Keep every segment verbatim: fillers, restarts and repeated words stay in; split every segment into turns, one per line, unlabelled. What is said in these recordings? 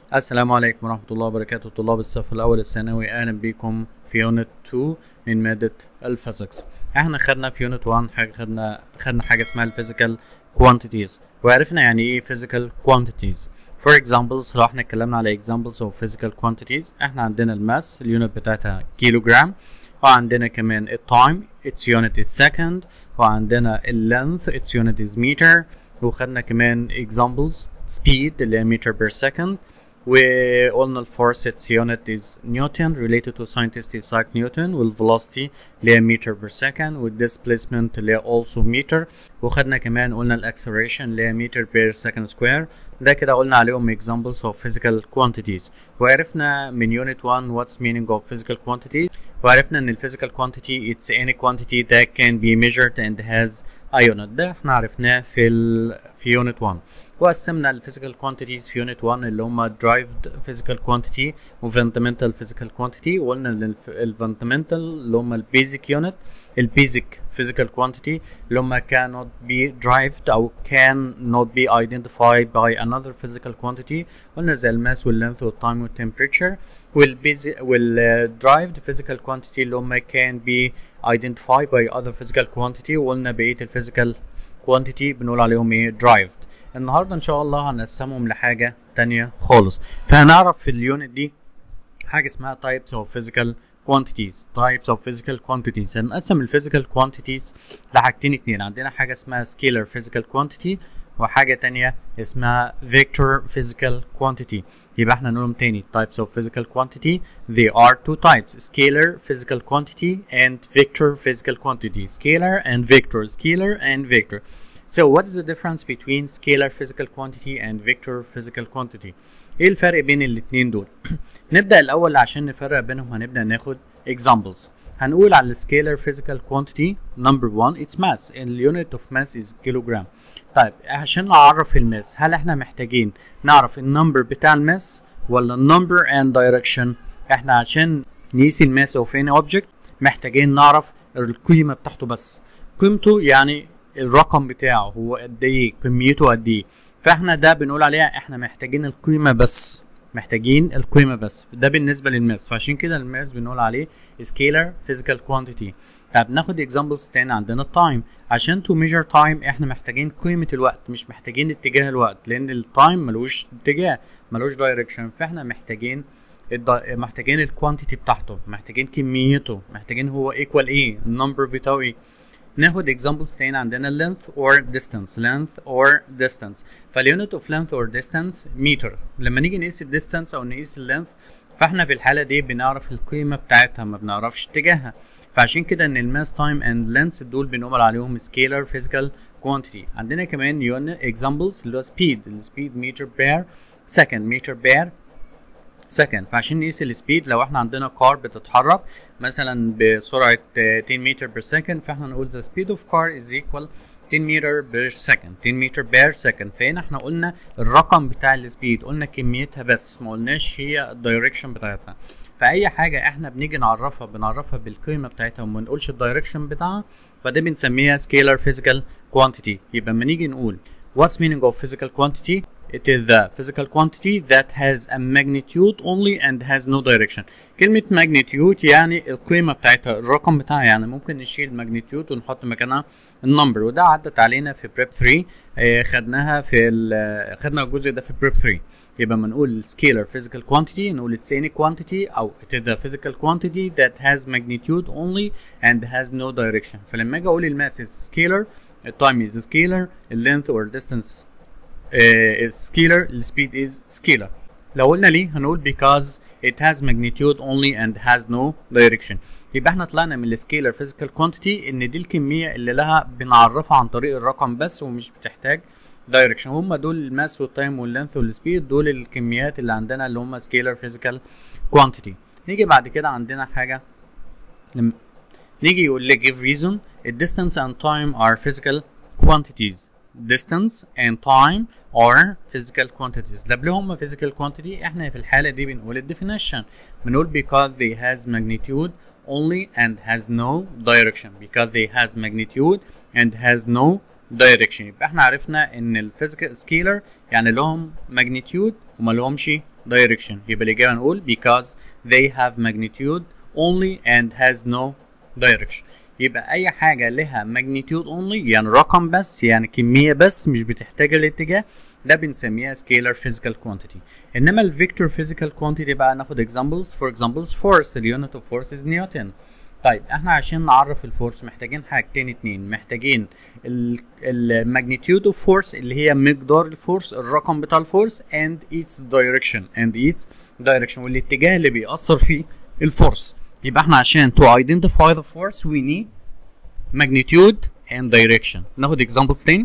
السلام عليكم ورحمة الله وبركاته. طلاب الصف الأول الثانوي، أهلا بكم في يونت اتنين من مادة الفيزيكس. احنا خدنا في يونت واحد حاجة خدنا خدنا حاجة اسمها الفيزيكال كوانتيتيز، وعرفنا يعني ايه physical quantities. For examples، لو احنا اتكلمنا على examples of physical quantities، احنا عندنا الماس اليونت بتاعتها كيلو جرام، وعندنا كمان التايم its unit is second، وعندنا اللينث its unit is meter، وخدنا كمان examples speed اللي هي meter per second، وقلنا الفورس its unit is Newton related to scientist Isaac Newton، والvelocity اللي هي meter per second، والdisplacement اللي هي also meter، وخدنا كمان قلنا الاكسلريشن اللي هي meter per second square. ده كده قلنا عليهم examples of physical quantities، وعرفنا من unit one what's meaning of physical quantity، وعرفنا ان ال physical quantity it's any quantity that can be measured and has a unit. ده احنا عرفناه في ال في unit one، وقسمنا ال physical quantities في unit one اللي هما derived physical quantity و fundamental physical quantity، وقلنا ان ال fundamental اللي هما ال basic unit ال basic physical quantity اللي هما cannot be derived أو cannot be identified by another physical quantity، قلنا زي الماس واللينث والتايم والtemperature، وال basic وال derived physical quantity اللي هما can be identified by other physical quantity، وقلنا بقية ال physical quantity بنقول عليهم ايه derived. النهارده ان شاء الله هنقسمهم لحاجه تانية خالص، فهنعرف في اليونت دي حاجه اسمها types of physical quantities. types of physical quantities هنقسم ال physical quantities لحاجتين اتنين، عندنا حاجه اسمها scalar physical quantity وحاجه تانية اسمها vector physical quantity. يبقى احنا نقولهم تاني types of physical quantity. They are two types: scalar physical quantity and vector physical quantity. scalar and vector. scalar and vector. So what is the difference between scalar physical quantity and vector physical quantity? ايه الفرق بين الاتنين دول؟ نبدأ الأول عشان نفرق بينهم هنبدأ ناخد examples. هنقول على scalar physical quantity number one it's mass. The unit of mass is kilogram. طيب عشان نعرف الماس، هل احنا محتاجين نعرف النمبر بتاع الماس ولا النمبر and direction؟ احنا عشان نقيس الماس of any object محتاجين نعرف القيمة بتاعته بس. قيمته يعني الرقم بتاعه هو قد ايه، كميته قد ايه، فاحنا ده بنقول عليها احنا محتاجين القيمه بس، محتاجين القيمه بس. ده بالنسبه للماس، فعشان كده الماس بنقول عليه scalar physical quantity. طب ناخد examples تاني. عندنا التايم، عشان to measure time احنا محتاجين قيمه الوقت مش محتاجين اتجاه الوقت، لان التايم ملوش اتجاه ملوش دايركشن، فاحنا محتاجين محتاجين الكوانتيتي بتاعته، محتاجين كميته، محتاجين هو equal ايه، النمبر بتاعه ايه. ناخد examples تاني. عندنا length or distance. length or distance، فالunit of length or distance meter. لما نيجي نقيس الديستانس او نقيس اللينث، فاحنا في الحالة دي بنعرف القيمة بتاعتها ما بنعرفش اتجاهها، فعشان كده ان الماس time and length دول بنقول عليهم scalar physical quantity. عندنا كمان unit examples اللي هو speed. السبيد meter per second. meter per second، فعشان نقيس السبيد لو احنا عندنا كار بتتحرك مثلا بسرعة ten meter per second، فاحنا نقول the speed of car is equal ten meter per second. ten meter per second، فهنا احنا قلنا الرقم بتاع السبيد، قلنا كميتها بس، ما قلناش هي الدايركشن بتاعتها. فأي حاجة احنا بنيجي نعرفها بنعرفها بالقيمة بتاعتها وما نقولش الدايركشن بتاعها، فده بنسميها scalar physical quantity. يبقى لما نيجي نقول what's meaning of physical quantity? It is the physical quantity that has a magnitude only and has no direction. كلمة magnitude يعني القيمة بتاعتها، الرقم بتاعها، يعني ممكن نشيل magnitude ونحط مكانها النمبر، وده عدت علينا في بريب ثري. اه خدناها في خدنا الجزء ده في بريب ثري. يبقى لما نقول scalar physical quantity نقول it's any quantity أو it is the physical quantity that has magnitude only and has no direction. فلما أجي أقول الماس is scalar، التايم is scalar، اللينث or distance Uh, is scalar، the speed is scalar. لو قلنا ليه هنقول because it has magnitude only and has no direction. يبقى احنا طلعنا من السكيلر physical quantity ان دي الكمية اللي لها بنعرفها عن طريق الرقم بس ومش بتحتاج direction. هم دول الماس والتايم واللينث والسبيد، دول الكميات اللي عندنا اللي هم scalar physical quantity. نيجي بعد كده عندنا حاجة لم... نيجي يقول لي give reason. distance and time are physical quantities. distance and time are physical quantities. ده اللي هم physical quantity. احنا في الحالة دي بنقول ال definition، بنقول because they has magnitude only and has no direction. because they has magnitude and has no direction. يبقى احنا عرفنا ان ال physical scalar يعني لهم magnitude وما لهمش direction. يبقى الإجابة نقول because they have magnitude only and has no direction. يبقى أي حاجة لها magnitude only يعني رقم بس، يعني كمية بس مش بتحتاج الاتجاه، ده بنسميها scalar physical quantity. إنما ال vector physical quantity بقى ناخد examples. for examples force. the unit of force is Newton. طيب احنا عشان نعرف الفورس محتاجين حاجتين اتنين، محتاجين الماجنتيود اوف فورس اللي هي مقدار الفورس، الرقم بتاع الفورس and its direction and its direction والاتجاه اللي بيأثر فيه الفورس. يبقى احنا عشان to identify the force we need magnitude and direction. ناخد examples تاني.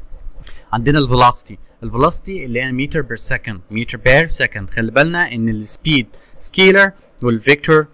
عندنا ال velocity. ال velocity اللي هي meter per second meter per second. خلي بالنا ان السبيد scalar والفيكتور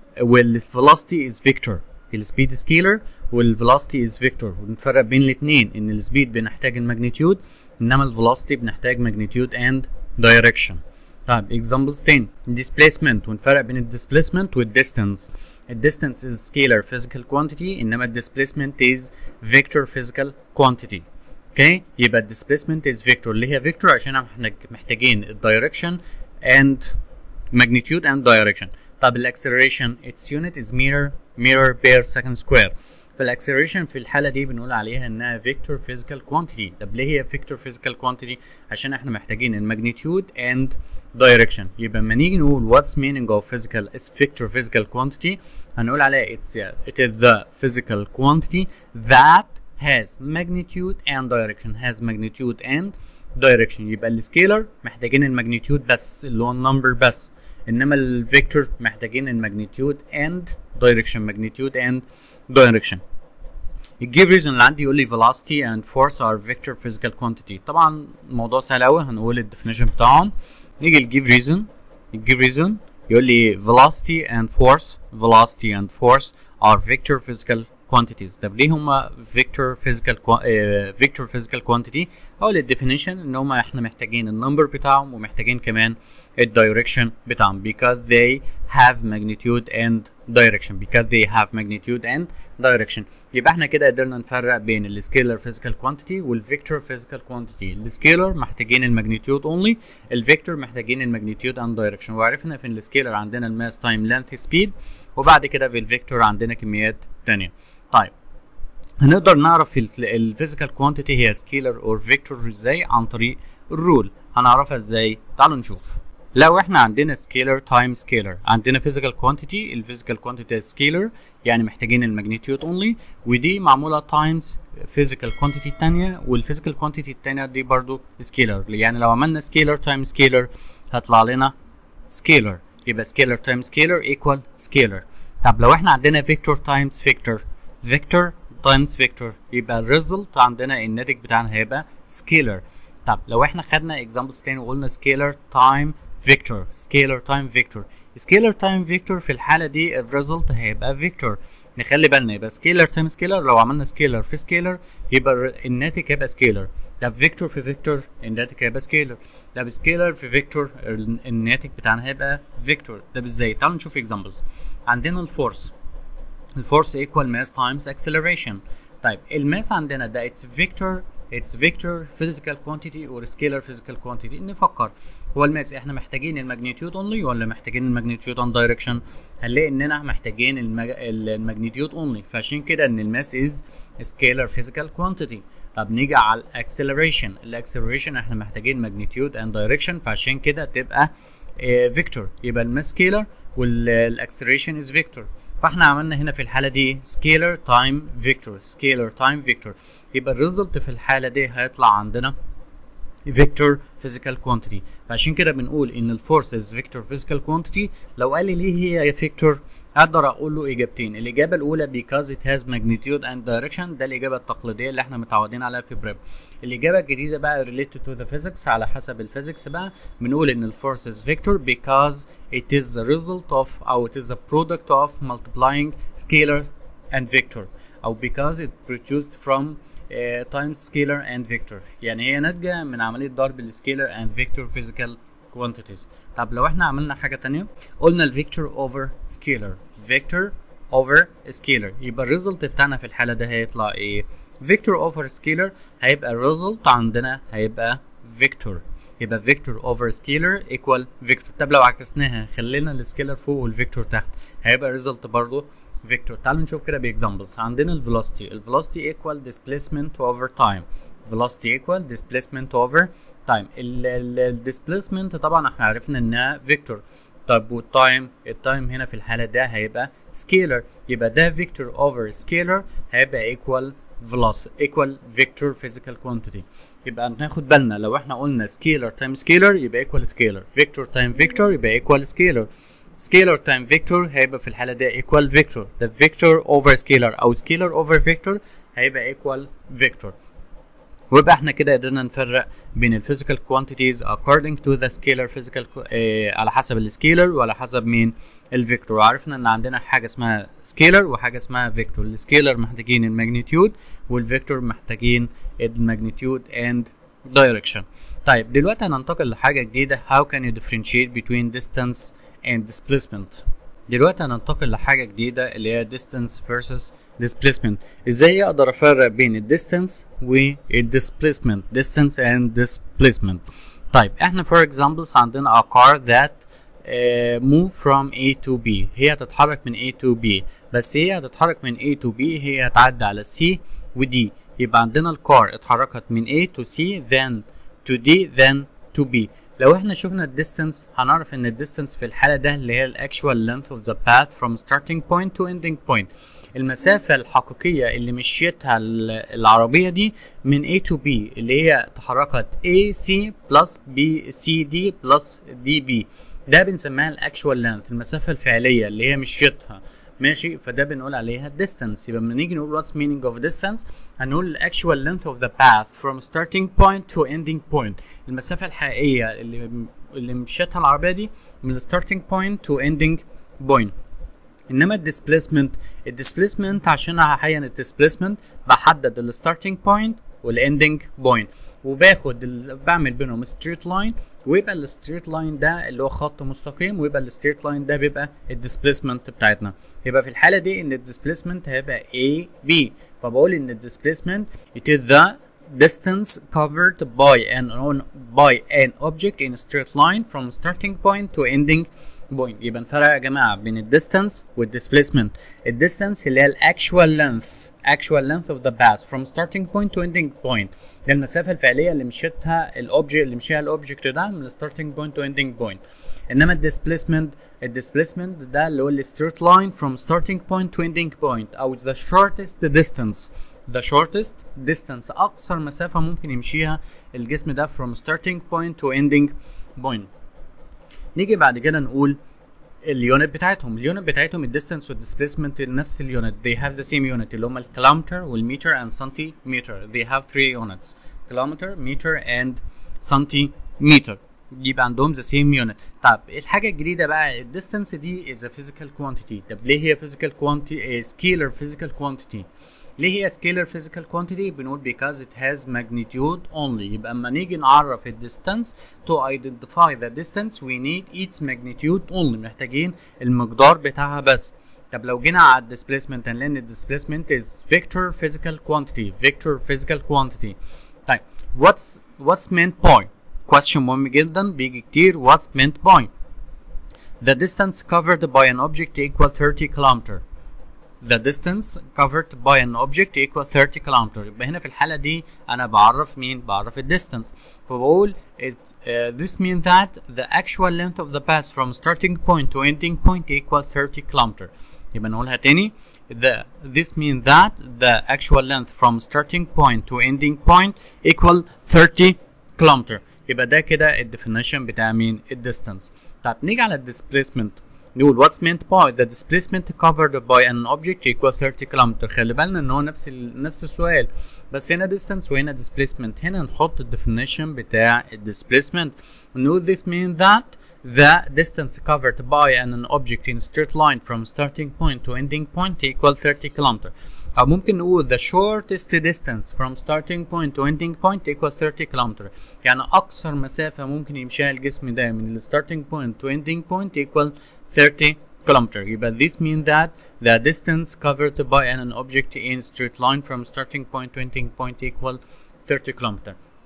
والvelocity is vector. السبيد سكيلر والvelocity is vector. ونفرق بين الاثنين ان السبيد بنحتاج الماجنتيود انما الvelocity بنحتاج magnitude and direction. طيب examples تاني. displacement. ونفرق بين الديسبيسمنت والdistance. الديستانس is scalar physical quantity انما الديسبيسمنت is vector physical quantity. اوكي okay. يبقى الديسبيسمنت is vector اللي هي vector عشان احنا محتاجين الدايركشن and magnitude and direction. طب الاكسلريشن its unit is meter meter per second square. فالاكسلريشن في الحاله دي بنقول عليها انها vector physical quantity. طب ليه هي vector physical quantity؟ عشان احنا محتاجين الماجنتيود and direction. يبقى لما نيجي نقول what's meaning of physical is vector physical quantity هنقول عليها it's it is the physical quantity that has magnitude and direction. has magnitude and direction. يبقى السكيلر محتاجين الماجنتيود بس اللي هو النمبر بس، انما الفيكتور محتاجين الماجنتيود اند دايركشن. ماجنتيود اند دايركشن. الجيف ريزون اللي عندي يقول لي velocity and force are vector physical quantity. طبعا الموضوع سهل قوي، هنقول الديفينيشن بتاعهم. نيجي الجيف ريزون. الجيف ريزون يقول لي velocity and force velocity and force are vector physical quantities. طب ليه هما vector physical uh, vector physical quantity؟ اقول الديفينيشن ان هما احنا محتاجين النمبر بتاعهم ومحتاجين كمان الدايركشن بتاعهم because they have magnitude and direction. because they have magnitude and direction. يبقى احنا كده قدرنا نفرق بين السكيلر physical quantity والفيكتور physical quantity. السكيلر محتاجين الماجنتيود only، الفيكتور محتاجين الماجنتيود and direction. وعرفنا في السكيلر عندنا الماس تايم لينث سبيد، وبعد كده في الفيكتور عندنا كميات تانية. طيب هنقدر نعرف الفيزيكال كوانتيتي هي سكيلر اور فيكتور ازاي؟ عن طريق الرول. هنعرفها ازاي؟ تعالوا نشوف. لو احنا عندنا سكيلر تايم سكيلر، عندنا فيزيكال كوانتيتي، الفيزيكال كوانتيتي سكيلر يعني محتاجين الماجنتيود اونلي، ودي معموله تايمز فيزيكال كوانتيتي الثانيه، والفيزيكال كوانتيتي الثانيه دي برضو سكيلر. يعني لو عملنا سكيلر تايم سكيلر هيطلع لنا سكيلر. يبقى سكيلر تايم سكيلر ايكوال سكيلر. طب لو احنا عندنا فيكتور تايمز فيكتور، فيكتور تايمز فيكتور، يبقى الريزلت عندنا الناتج بتاعنا هيبقى سكيلر. طب لو احنا خدنا اكزامبلز تاني وقلنا سكيلر تايم فيكتور، سكيلر تايم فيكتور، سكيلر تايم فيكتور في الحاله دي الريزلت هيبقى فيكتور. نخلي بالنا يبقى سكيلر تايم سكيلر، لو عملنا سكيلر في سكيلر يبقى الناتج هيبقى سكيلر. طب فيكتور في فيكتور الناتج هيبقى سكيلر. طب سكيلر في فيكتور الناتج بتاعنا هيبقى فيكتور. طب ازاي؟ تعالوا نشوف اكزامبلز. عندنا الفورس، الفورس ايكوال ماس تايمز اكسلريشن. طيب الماس عندنا ده اتس فيكتور اتس فيكتور فيزيكال كوانتيتي اور سكيلر فيزيكال كوانتيتي. نفكر هو الماس احنا محتاجين الماجنتيود اونلي ولا محتاجين الماجنتيود اون دايركشن؟ هنلاقي اننا محتاجين المج... الماجنتيود اونلي، فعشان كده ان الماس از سكيلر فيزيكال كوانتيتي. طب نيجي على الاكسلريشن، الاكسلريشن احنا محتاجين ماجنتيود اند دايركشن، فعشان كده تبقى فيكتور. يبقى الماس سكيلر والاكسلريشن از فيكتور. فاحنا عملنا هنا في الحاله دي سكيلر تايم فيكتور، سكيلر تايم فيكتور. يبقى الريزلت في الحاله دي هيطلع عندنا فيكتور فيزيكال كوانتيتي. فعشان كده بنقول ان الفورس از فيكتور فيزيكال كوانتيتي. لو قال لي ليه هي فيكتور اقدر اقول له اجابتين. الاجابه الاولى because it has magnitude and direction، ده الاجابه التقليديه اللي احنا متعودين عليها في بريب. الاجابه الجديده بقى related to the physics، على حسب الفيزيكس بقى بنقول ان الفورس is vector because it is the result of او it is the product of multiplying scalar and vector، او because it produced from uh, times scalar and vector. يعني هي ناتجه من عمليه ضرب السكيلر and vector physical quantities. طب لو احنا عملنا حاجه تانية قلنا الفيكتور اوفر سكيلر، فيكتور اوفر سكيلر، يبقى الريزلت بتاعنا في الحاله ده هيطلع ايه؟ فيكتور اوفر سكيلر هيبقى الريزلت عندنا هيبقى فيكتور. يبقى vector over scalar equal vector. طب لو عكسناها خلينا السكيلر فوق والفيكتور تحت هيبقى result برضه فيكتور. تعالوا نشوف كده باكزامبلز. عندنا الفيلوسيتي الفيلوسيتي equal displacement over time velocity equal displacement over time. الديسبليسمنت طبعا احنا عرفنا انها فيكتور. طب والتايم التايم هنا في الحاله ده هيبقى سكيلر يبقى ده فيكتور over سكيلر هيبقى equal velocity equal vector physical quantity. يبقى ناخد بالنا لو احنا قلنا سكيلر تايم سكيلر يبقى equal سكيلر فيكتور تايم فيكتور يبقى equal سكيلر سكيلر تايم فيكتور هيبقى في الحاله ده equal فيكتور. ده فيكتور over سكيلر او سكيلر over فيكتور هيبقى equal فيكتور. ويبقى احنا كده قدرنا نفرق بين الفيزيكال كوانتيتيز according to the scalar physical اه على حسب السكيلر وعلى حسب مين الفيكتور. وعرفنا ان عندنا حاجه اسمها سكيلر وحاجه اسمها فيكتور. السكيلر محتاجين الماجنتيود والفيكتور محتاجين الماجنتيود and direction. طيب دلوقتي هننتقل لحاجه جديده how can you differentiate between distance and displacement. دلوقتي هننتقل لحاجه جديده اللي هي distance versus displacement. ازاي اقدر افرق بين الديستانس والديسبليسمنت distance and displacement. طيب احنا for examples عندنا a car that uh, move from A to B. هي هتتحرك من A to B بس هي هتتحرك من A to B هي هتعدي على C و D. يبقى عندنا الكار اتحركت من A to C then to D then to B. لو احنا شفنا الديستانس هنعرف ان الديستانس في الحالة ده اللي هي الاكشوال length of the path from starting point to ending point. المسافة الحقيقية اللي مشيتها العربية دي من A to B اللي هي تحركت A C plus B C D plus D B. ده بنسميها الاكشوال length المسافة الفعلية اللي هي مشيتها ماشي. فده بنقول عليها distance. يبقى لما نيجي نقول what's meaning of distance هنقول actual length of the path from starting point to ending point. المسافة الحقيقية اللي اللي مشيتها العربية دي من starting point to ending point. انما الديسبليسمنت الديسبليسمنت عشان احين الديسبليسمنت بحدد الستارتنج بوينت والاندنج بوينت وباخد بعمل بينهم ستريت لاين ويبقى الستريت لاين ده اللي هو خط مستقيم ويبقى الستريت لاين ده بيبقى الديسبليسمنت بتاعتنا. يبقى في الحاله دي ان الديسبليسمنت هيبقى A B. فبقول ان الديسبليسمنت it is the distance covered by an by an object in a straight line from starting point to ending بوينت. يبقى نفرق يا جماعه بين الديستانس والديسبليسمنت. الديستانس اللي هي الاكشوال لينث actual length of the path from starting point to ending point. ده المسافه الفعليه اللي مشيتها الاوبجكت اللي مشيها الاوبجكت ده من starting point to ending point. انما الديسبليسمنت الديسبليسمنت ده اللي هو الستريت لاين from starting point to ending point او the shortest distance. the shortest distance اقصر مسافه ممكن يمشيها الجسم ده from starting point to ending point. نيجي بعد كده نقول اليونت بتاعتهم. اليونت بتاعتهم الديستانس والديسبليسمنت نفس اليونت. they have the same unit اللي هم الكيلومتر والمتر and سنتيمتر. they have three units كيلومتر متر and سنتيمتر. يبقى عندهم the same unit. طب الحاجه الجديده بقى الديستانس دي is a physical quantity. طب ليه هي physical quantity scalar physical quantity؟ ليه هي scalar physical quantity؟ بنقول because it has magnitude only. يبقى اما نيجي نعرف الديستانس to identify the distance we need its magnitude only. محتاجين المقدار بتاعها بس. طب لو جينا على الديسبليسمنت هنلاقي ان displacement is vector physical quantity. vector physical quantity. طيب what's what's meant by؟ question مهم جدا بيجي كتير. what's meant by؟ the distance covered by an object equal thirty kilometers. the distance covered by an object equal thirty kilometers. يبقى هنا في الحالة دي أنا بعرف مين؟ بعرف ال distance. فبقول it, uh, this means that the actual length of the path from starting point to ending point equal thirty kilometers. يبقى نقولها تاني. The, this means that the actual length from starting point to ending point equal thirty kilometers. يبقى ده كده ال definition بتاع مين؟ ال distance. طب نيجي على ال displacement. نقول what's meant by the displacement covered by an object equal thirty kilometers. خلي بالنا ان هو نفس ال... نفس السؤال بس هنا distance وهنا displacement. هنا نحط ال definition بتاع ال displacement. نقول this means that the distance covered by an object in straight line from starting point to ending point equal thirty kilometers. أو ممكن نقول the shortest distance from starting point to ending point equal thirty kilometers. يعني أقصر مسافة ممكن يمشيها الجسم ده من ال starting point to ending point equal thirty kilometers. يبقى this means that the distance covered by an object in straight line from starting point to ending point equal thirty kilometers.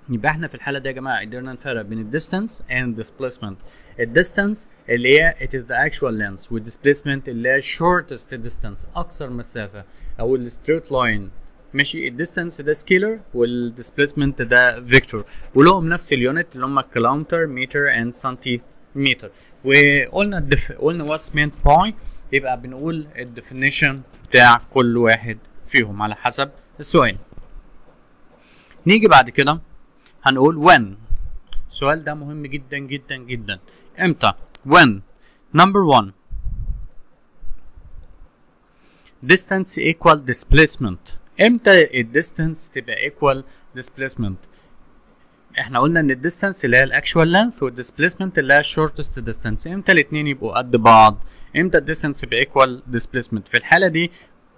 يبقى احنا في الحاله دي يا جماعه قدرنا نفرق بين الديستانس and displacement. الديستانس اللي هي it is the actual length والديسبيسمنت اللي هي shortest distance اقصر مسافه او الستريت لاين. ماشي. الديستانس ده سكيلر والديسبيسمنت ده فيكتور ولهم نفس اليونت اللي هم كيلومتر متر اند سنتيمتر. وقلنا الدف... قلنا واتس meant by يبقى بنقول الديفينيشن بتاع كل واحد فيهم على حسب السؤال. نيجي بعد كده هنقول when. السؤال ده مهم جدا جدا جدا. امتى؟ when number one distance equal displacement. امتى الديستانس تبقى equal displacement؟ احنا قلنا ان الديستانس اللي هي الاكشوال لينث والديسبيسمنت اللي هي الشورتست ديستانس. امتى الاثنين يبقوا قد بعض؟ امتى الديستانس يبقى equal displacement؟ في الحاله دي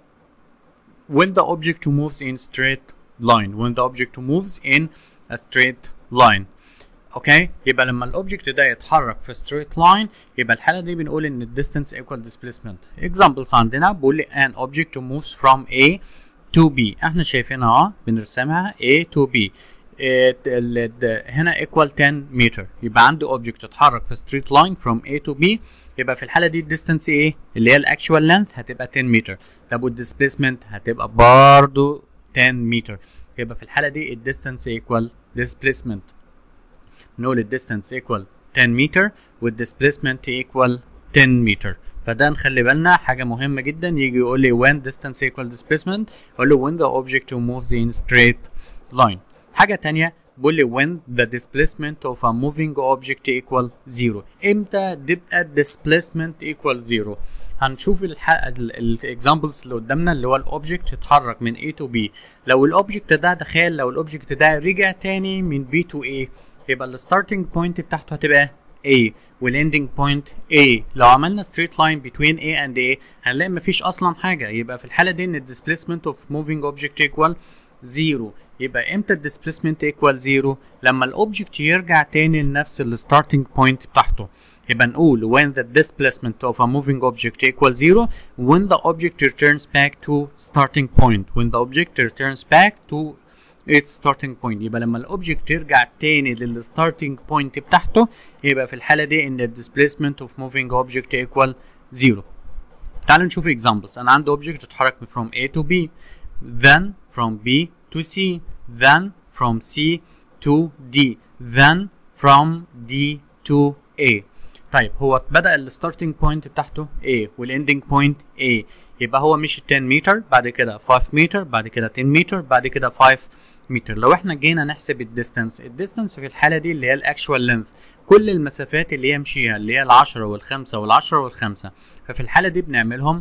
when the object moves in straight line when the object moves in a straight line. اوكي. يبقى لما الاوبجكت ده يتحرك في straight line يبقى الحاله دي بنقول ان الديستانس equal displacement. examples عندنا بقول لي an object moves from A to B. احنا شايفينها اه بنرسمها A to B. هنا equal ten meter. يبقى عندي اوبجكت اتحرك في straight line from A to B. يبقى في الحاله دي الديستانس ايه اللي هي الاكشوال لينث هتبقى ten meter. طب والديسبيسمنت هتبقى برضو ten meter. يبقى في الحاله دي الديستانس equal displacement. نقول الديستانس equal ten meter والديسبيسمنت equal ten meter. فده نخلي بالنا حاجه مهمه جدا. يجي يقول لي when distance equal displacement اقول له when the object moves in straight line. حاجه تانية بقول لي when the displacement of a moving object equal zero. امتى تبقى displacement equal zero؟ هنشوف الاكزامبلز اللي قدامنا اللي هو الاوبجكت اتحرك من A to B. لو الاوبجكت ده تخيل لو الاوبجكت ده رجع تاني من B to A يبقى الستارتنج بوينت بتاعته هتبقى A والاندنج بوينت A. لو عملنا straight line between A and A هنلاقي مفيش اصلا حاجه. يبقى في الحاله دي ان الديسبيسمنت اوف moving object equal zero. يبقى امتى الديسبيسمنت equal zero؟ لما الاوبجكت يرجع تاني لنفس الستارتنج بوينت بتاعته. يبقى نقول when the displacement of a moving object equal zero when the object returns back to starting point. when the object returns back to its starting point. يبقى لما الاوبجكت يرجع تاني للستارتنج بوينت بتاعته يبقى في الحاله دي ان displacement of moving object equal zero. تعالوا نشوف examples. انا عندي اوبجكت اتحرك from A to B then from B to C then from C to D then from D to A. طيب هو بدأ الستارتنج بوينت بتاعته A والاندنج بوينت A. يبقى هو مشي ten متر بعد كده five متر بعد كده ten متر بعد كده five متر. لو احنا جينا نحسب الديستانس الديستانس في الحاله دي اللي هي الاكشوال لينث كل المسافات اللي هي مشيها اللي هي العشرة والخمسة والعشرة والخمسة. ففي الحاله دي بنعملهم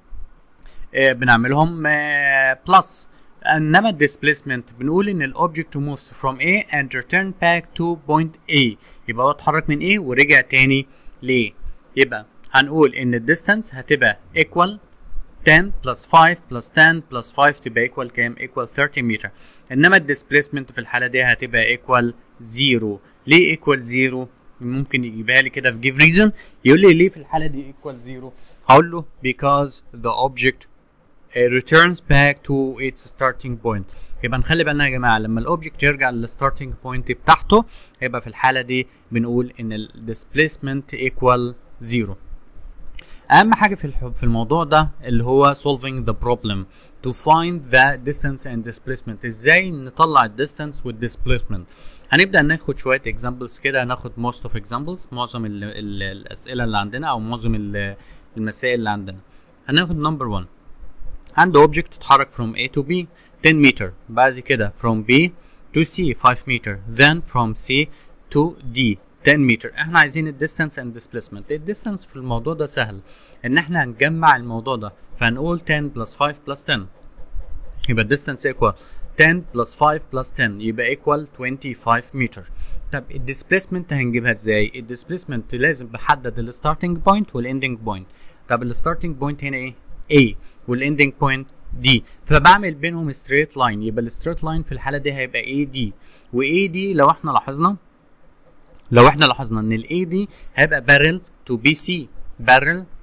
آه بنعملهم آه بلس. انما الديسبيسمنت بنقول ان الاوبجكت موفز فروم A and return back to point A. يبقى هو اتحرك من A ورجع تاني ل. يبقى هنقول ان الديستانس هتبقى equal ten plus five plus ten plus five تبقى equal كام؟ equal thirty متر. انما الديسبيسمنت في الحاله دي هتبقى equal zero. ليه equal zero؟ ممكن يجيبها لي كده في give reason. يقول لي ليه في الحاله دي equal zero؟ هقول له because the object returns back to its starting point. يبقى نخلي بالنا يا جماعه لما الاوبجكت يرجع للستارتنج بوينت بتاعته يبقى في الحاله دي بنقول ان الديسبيسمنت equal zero. اهم حاجه في في الموضوع ده اللي هو solving the problem to find the distance and displacement. ازاي نطلع الديستانس والديسبيسمنت؟ هنبدا ناخد شويه examples كده. هناخد most of examples معظم ال ال الاسئله اللي عندنا او معظم المسائل اللي عندنا. هناخد number one. عندي اوبجكت اتحرك from A to B ten متر بعد كده from B to C five متر then from C to D ten متر. احنا عايزين الديستانس اند ديسبيسمنت. الديستانس في الموضوع ده سهل ان احنا هنجمع الموضوع ده فهنقول ten plus five plus ten يبقى الديستانس equal ten plus five plus ten يبقى equal twenty-five متر. طب الديسبيسمنت هنجيبها ازاي؟ الديسبيسمنت لازم بحدد الستارتنج بوينت والاندنج بوينت. طب الستارتنج بوينت هنا ايه؟ A والاندنج بوينت D. فبعمل بينهم ستريت لاين. يبقى الستريت لاين في الحاله دي هيبقى A D و A D لو احنا لاحظنا لو احنا لاحظنا ان ال A D هيبقى بارل تو B C بارل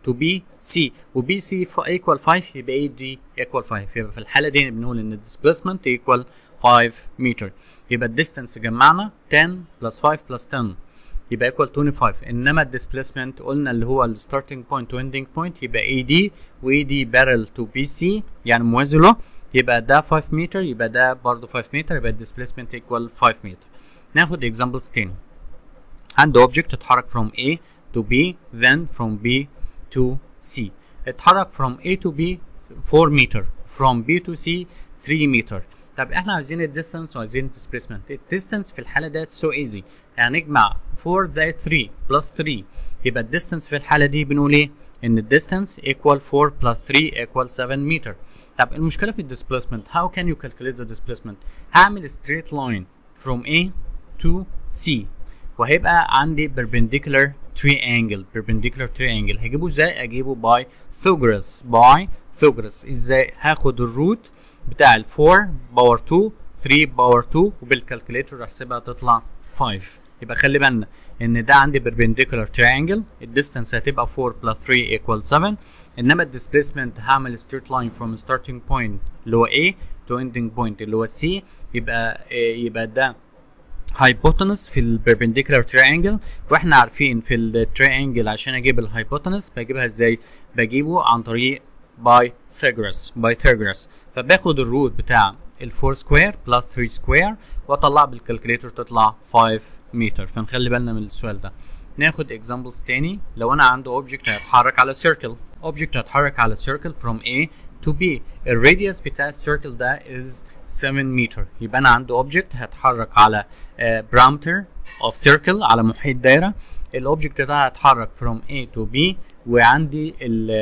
to B C و B C equal five يبقى A D equal five. يبقى في الحالة دي بنقول إن displacement equal five meter. يبقى الديستانس جمعنا ten plus five plus ten يبقى equal twenty-five. إنما الديسبليسمنت قلنا اللي هو ال starting point و ending point يبقى A D و A D parallel to B C يعني موازي له، يبقى ده five meter يبقى ده برضه five meter، يبقى الديسبليسمنت equal five meter. ناخد examples تاني. عنده object اتحرك from A to B then from B to C. اتحرك from A to B four meter from B to C three meter. طب احنا عايزين الديستانس وعايزين الديسبليسمنت. الديستانس في الحالة ديت so easy، يعني نجمع four زائد three plus three يبقى الديستانس في الحالة دي بنقول ايه؟ ان الديستانس equal four plus three equal seven meter. طب المشكلة في الديسبليسمنت how can you calculate the displacement؟ هعمل straight line from A to C وهيبقى عندي perpendicular triangle perpendicular triangle. هجيبه ازاي؟ اجيبه by Pythagoras by Pythagoras. ازاي؟ هاخد الروت بتاع ال four باور two three باور two وبالكالكوليتر احسبها تطلع five. يبقى خلي بالنا ان ده عندي perpendicular triangle، الديستانس هتبقى four plus three equal seven، انما الديسبليسمنت هعمل straight line from starting point اللي هو A to ending point اللي هو C. يبقى يبقى ده hypotenuse في ال perpendicular triangle، واحنا عارفين في ال triangle عشان اجيب ال hypotenuse بجيبها ازاي؟ بجيبه عن طريق by Pythagoras by Pythagoras. فباخد الروت بتاع ال four square plus three square واطلع بالكالكوليتر تطلع five meter. فنخلي بالنا من السؤال ده. ناخد examples تاني. لو انا عندي object هيتحرك على circle object هيتحرك على circle from A to B. الراديوس بتاع السيركل ده is seven meter. يبقى انا عندي object هيتحرك على uh, parameter of circle على محيط دايره. الاوبجكت ده هيتحرك from A to B وعندي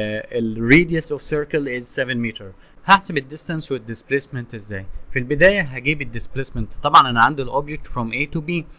ال radius of circle is seven meter. هحسب الديستانس والديسبليسمنت ازاي؟ في البدايه هجيب الديسبليسمنت. طبعا انا عندي الاوبجكت from A to B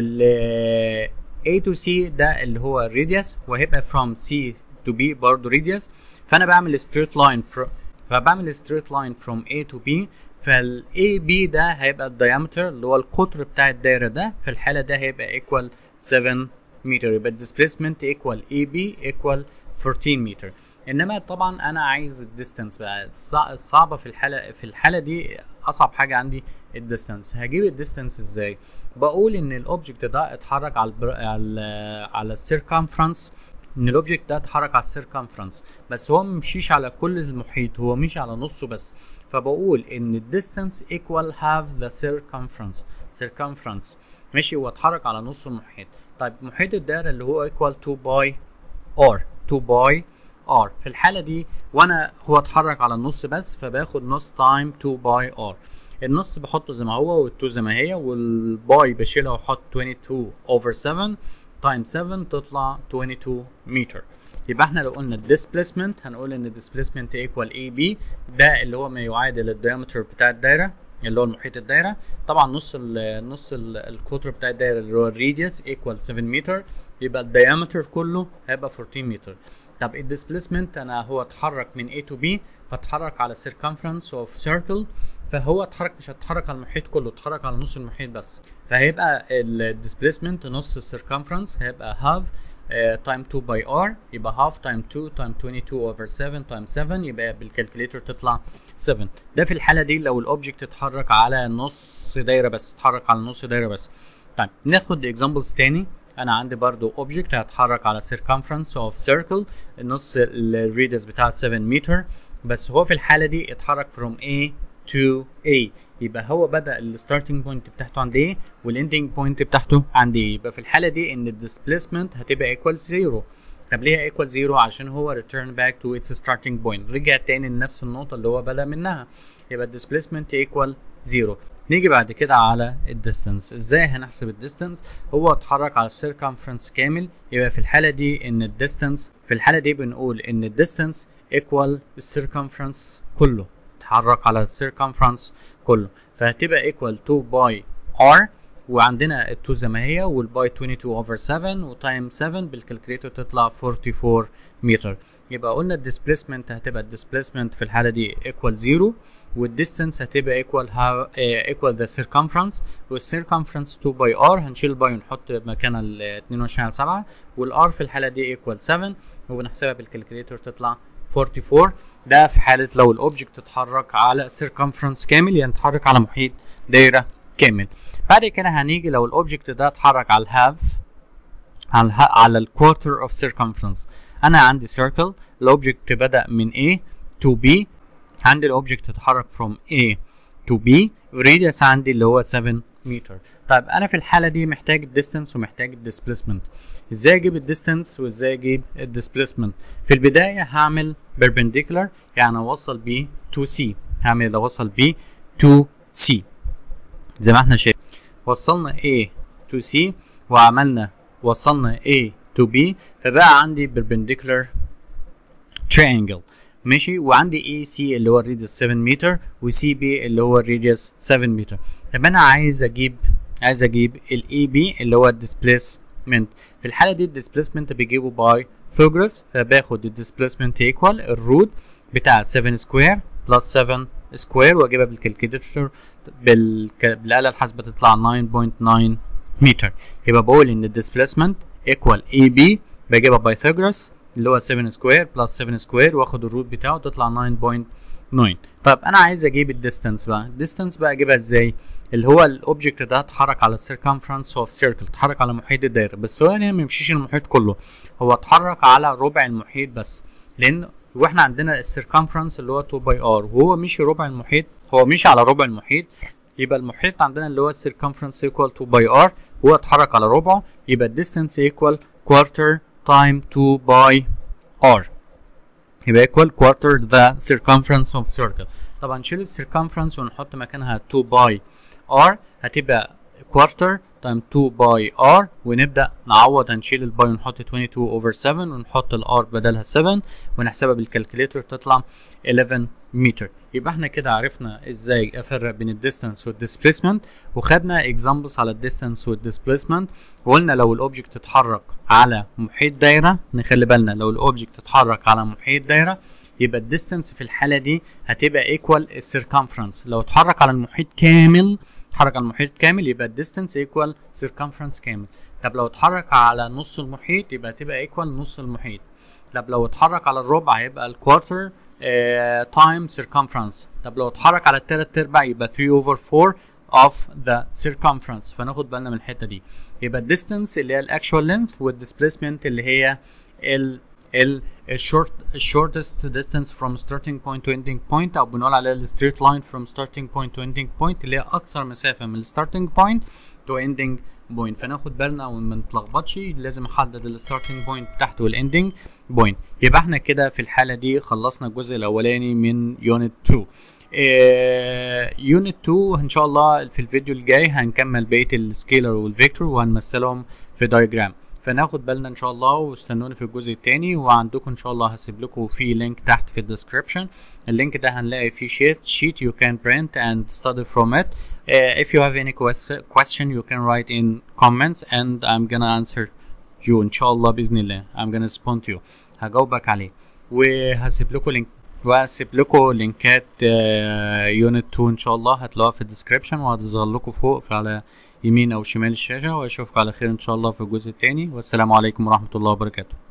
وال A to C ده اللي هو الراديوس وهيبقى from C to B برضه radius. فانا بعمل straight line from فبعمل straight line from A to B. فال A B ده هيبقى الدايمتر اللي هو القطر بتاع الدايره ده، في الحاله ده هيبقى equal seven meter. يبقى الديسبليسمنت equal A B equal fourteen meter. انما طبعا انا عايز الديستانس بقى. الصعبه في الحاله في الحاله دي اصعب حاجه عندي الديستانس. هجيب الديستانس ازاي؟ بقول ان الاوبجكت ده اتحرك على البر... على على السيركمفرنس، ان الاوبجكت ده اتحرك على السيركمفرنس بس هو ممشيش على كل المحيط، هو مشي على نصه بس. فبقول ان الديستانس equal half the circumference circumference ماشي، هو اتحرك على نص المحيط. طيب محيط الدائره اللي هو equal two by r two by r. في الحاله دي وانا هو اتحرك على النص بس فباخد نص تايم two by r. النص بحطه زي ما هو والتو زي ما هي والباي بشيلها واحط twenty-two over seven تايم seven تطلع twenty-two متر. يبقى احنا لو قلنا الديسبليسمنت هنقول ان الديسبليسمنت ايكوال اي بي، ده اللي هو ما يعادل الدايمتر بتاع الدايره اللي هو المحيط الدايره. طبعا نص ال نص ال القطر بتاع الدايره اللي هو الراديوس ايكوال seven متر، يبقى الدايمتر كله هيبقى fourteen متر. طب الديسبليسمنت انا هو اتحرك من A to B فاتحرك على circumference of circle، فهو اتحرك مش هتحرك على المحيط كله، اتحرك على نص المحيط بس. فهيبقى الديسبليسمنت نص السيركمفرنس هيبقى half تايم two by r، يبقى half تايم two تايم twenty-two over seven تايم seven، يبقى بالكالكوليتر تطلع seven. ده في الحاله دي لو الاوبجكت اتحرك على نص دايره بس، اتحرك على نص دايره بس. طيب ناخد اكزامبلز تاني. انا عندي برضو اوبجكت هيتحرك على circumference of circle، النص الراديوس بتاع seven متر، بس هو في الحاله دي اتحرك from A to A، يبقى هو بدأ الستارتنج بوينت بتاعته عند A والاندنج بوينت بتاعته عند A. يبقى في الحالة دي ان الديسبليسمنت هتبقى equal zero. طب ليه equal zero؟ عشان هو return back to its starting point، رجع تاني لنفس النقطة اللي هو بدأ منها، يبقى الديسبليسمنت equal zero. نيجي بعد كده على الديستانس. ازاي هنحسب الديستانس؟ هو اتحرك على السيركمفرنس كامل، يبقى في الحالة دي ان الديستانس في الحالة دي بنقول ان الديستانس equal السيركمفرنس كله، اتحرك على السيركمفرنس كله، فهتبقى equal two by r، وعندنا ال two زي ما هي والباي twenty-two over seven وتايم seven بالكالكوليتر تطلع forty-four متر. يبقى قلنا الديسبليسمنت هتبقى الديسبليسمنت في الحالة دي equal zero، والديستانس هتبقى equal how uh, equal the circumference، والcircumference two by r هنشيل باي ونحط مكانها ال اتنين وعشرين على سبعة، والr في الحالة دي equal seven، وبنحسبها بالكالكوليتر تطلع أربعة وأربعين. ده في حاله لو الاوبجكت اتحرك على سيركمفرنس كامل، يعني اتحرك على محيط دايره كامل. بعد كده هنيجي لو الاوبجكت ده اتحرك على الهاف، على الها على الكوارتر اوف سيركمفرنس. انا عندي سيركل، الاوبجكت بدا من A to B، عندي الاوبجكت اتحرك from A to B، الراديوس عندي اللي هو سبعة متر. طيب انا في الحاله دي محتاج الديستانس ومحتاج الديسبيسمنت. ازاي اجيب الديستانس وازاي اجيب الديسبيسمنت؟ في البدايه هعمل perpendicular، يعني اوصل B to C، هعمل اوصل B to C زي ما احنا شايفين. وصلنا A to C وعملنا وصلنا A to B، فبقى عندي perpendicular triangle ماشي، وعندي اي سي اللي هو الراديوس سبعة متر وسي بي اللي هو الراديوس سبعة متر. طب انا عايز اجيب عايز اجيب الاي بي اللي هو الديسبيسمنت. في الحاله دي الديسبيسمنت بجيبه باي ثوغرس، فباخد الديسبيسمنت ايكوال الروت بتاع سبعة سكوير بلس سبعة سكوير واجيبها بالكالكوليتر بالك... بالاله الحاسبه تطلع تسعة فاصلة تسعة متر. يبقى بقول ان الديسبيسمنت ايكوال اي بي، بجيبها باي ثوغرس اللي هو سبعة سكوير بلس سبعة سكوير واخد الروت بتاعه تطلع تسعة فاصلة تسعة. طب انا عايز اجيب الديستانس بقى، الديستانس بقى اجيبها ازاي؟ اللي هو الاوبجكت ده اتحرك على السيركمفرنس اوف سيركل، اتحرك على محيط الدايره، بس هو هنا ما يمشيش المحيط كله، هو اتحرك على ربع المحيط بس، لان واحنا عندنا السيركمفرنس اللي هو اتنين باي ار وهو مشي ربع المحيط، هو مشي على ربع المحيط، يبقى المحيط عندنا اللي هو السيركمفرنس ايكوال اتنين باي ار، وهو اتحرك على ربعه، يبقى الديستانس ايكوال كوارتر تايم اتنين باي R، يبقى equal quarter the circumference of circle. طبعا نشيل السيركمفرنس ونحط مكانها اتنين باي R، هتبقى quarter time اتنين باي R، ونبدأ نعوض، هنشيل الباي ونحط اتنين وعشرين over سبعة ونحط الار بدلها سبعة ونحسبها بالكالكوليتر تطلع حداشر متر. يبقى احنا كده عرفنا ازاي افرق بين الديستانس والديسبيسمنت، وخدنا اكزامبلز على الديستانس والديسبيسمنت، وقلنا لو الاوبجكت اتحرك على محيط دايره، نخلي بالنا لو الاوبجكت اتحرك على محيط دايره يبقى الديستانس في الحاله دي هتبقى ايكوال السيركمفرنس. لو اتحرك على المحيط كامل اتحرك على المحيط كامل يبقى الديستانس ايكوال سيركمفرنس كامل. طب لو اتحرك على نص المحيط يبقى تبقى ايكوال نص المحيط. طب لو اتحرك على الربع هيبقى الكوارتر تايم سيركمفرنس. طب لو اتحرك على التلات ارباع يبقى تلاتة over four of the circumference. فناخد بالنا من الحته دي. يبقى الديستانس اللي هي الاكشوال لينث والديسبيسمنت اللي هي ال ال الشورت الشورتست ديستانس from starting point to ending point، او بنقول عليها الستريت لاين from starting point to ending point، اللي هي اقصر مسافه من الستارتنج بوينت to ending بوينت. فناخد بالنا وما نتلخبطش، لازم احدد الستارتنج بوينت تحت والاندنج بوينت. يبقى احنا كده في الحاله دي خلصنا الجزء الاولاني من يونت اتنين. يونت اتنين ان شاء الله في الفيديو الجاي هنكمل بقيه السكيلر والفيكتور وهنمثلهم في دايجرام. فناخد بالنا ان شاء الله واستنوني في الجزء الثاني. وعندكم ان شاء الله هسيب لكم في لينك تحت في الديسكربشن، اللينك ده هنلاقي فيه شيت sheet you can print and study from it. Uh, if you have any question you can write in comments and I'm gonna answer you ان شاء الله باذن الله. I'm gonna respond to you، هجاوبك عليه. وهسيب لكم لينك وهسيب لكم لينكات يونت اتنين ان شاء الله هتلاقوها في الديسكربشن وهتظهر لكم فوق على يمين او شمال الشاشه. واشوفكم على خير ان شاء الله في الجزء الثاني، والسلام عليكم ورحمه الله وبركاته.